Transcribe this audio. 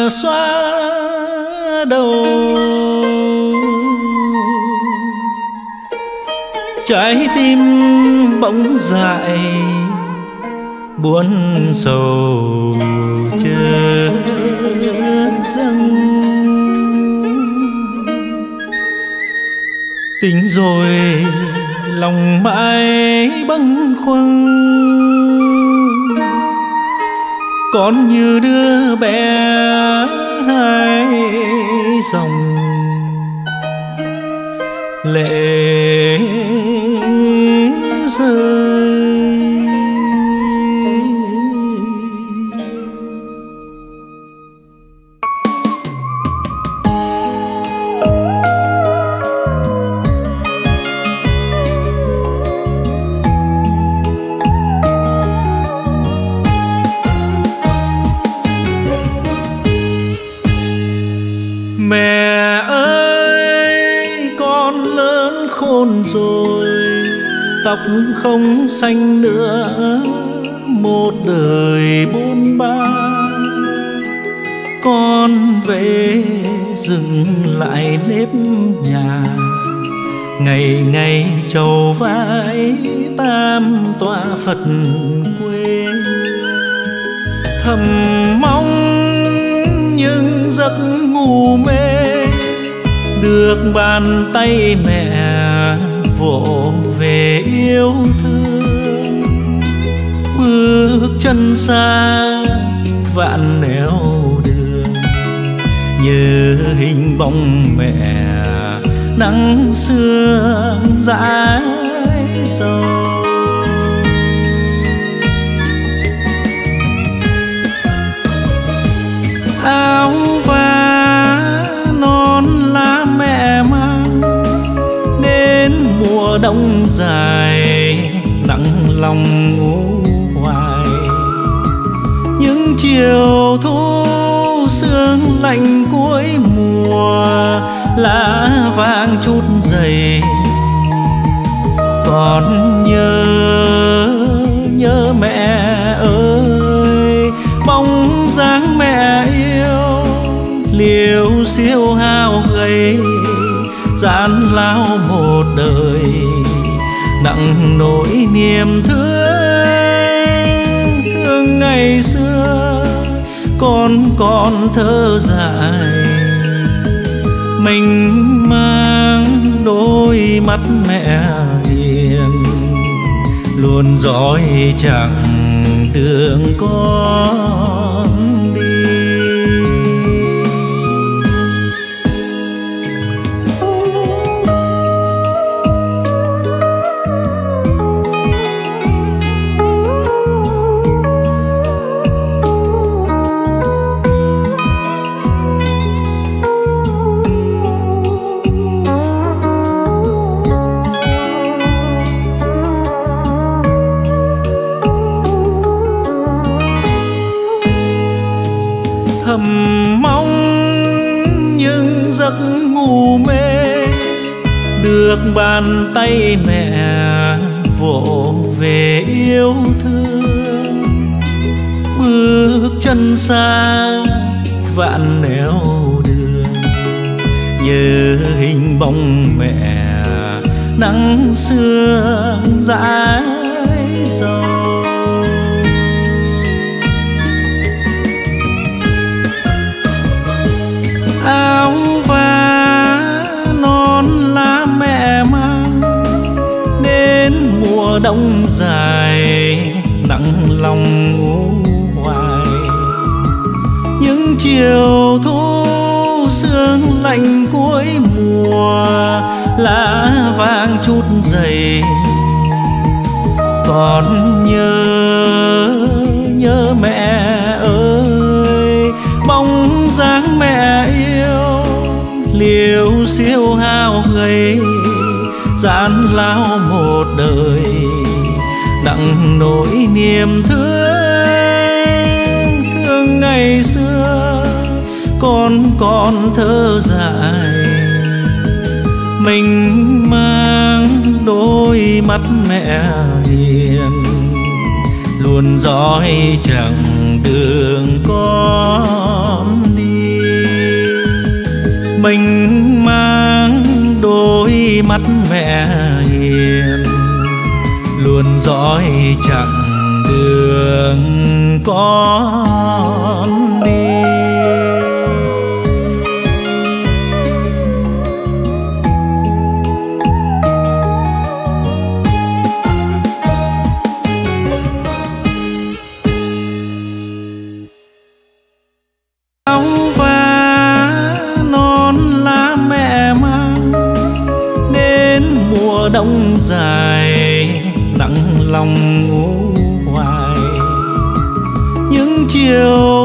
xóa đầu. Trái tim bỗng dại buồn sầu chớ dâng. Tính rồi lòng mãi bâng khuâng, con như đứa bé hai dòng lệ rơi. Mẹ ơi, con lớn khôn rồi, tóc không xanh nữa, một đời bôn ba. Con về dừng lại nếp nhà, ngày ngày trầu vái tam tọa Phật quê. Thầm mong những giấc ngủ mê được bàn tay mẹ vỗ về yêu thương. Bước chân xa vạn nẻo đường, nhớ hình bóng mẹ nắng sương dãi dầu. Áo vá non lá mẹ mang đến mùa đông dài, nặng lòng ngủ hoài. Những chiều thu sương lạnh cuối mùa, lá vàng chút dày. Còn nhớ mẹ ơi, bóng dáng mẹ yêu liều siêu hao gầy, gian lao một đời nặng nỗi niềm thương ngày xưa. Con còn thơ dại mình mang đôi mắt mẹ hiền, luôn dõi chẳng đường con đi. Thầm mong những giấc ngủ mê được bàn tay mẹ vỗ về yêu thương. Bước chân xa vạn nẻo đường, nhớ hình bóng mẹ nắng sương dãi dầu. Áo vá non lá mẹ mang đến mùa đông dài, nặng lòng ngủ hoài. Những chiều thu sương lạnh cuối mùa, lá vàng chút dày. Còn nhớ mẹ ơi, bóng dáng mẹ yêu liều siêu hao gầy, gian lao một đời nặng nỗi niềm thương ngày xưa. Con còn thơ dại mình mang đôi mắt mẹ hiền, luôn dõi chẳng đường con đi. mênh mang đôi mắt mẹ hiền, luôn dõi chặng đường con đi. Áo vá non lá mẹ mang đến mùa đông dài, nặng lòng ngủ hoài những chiều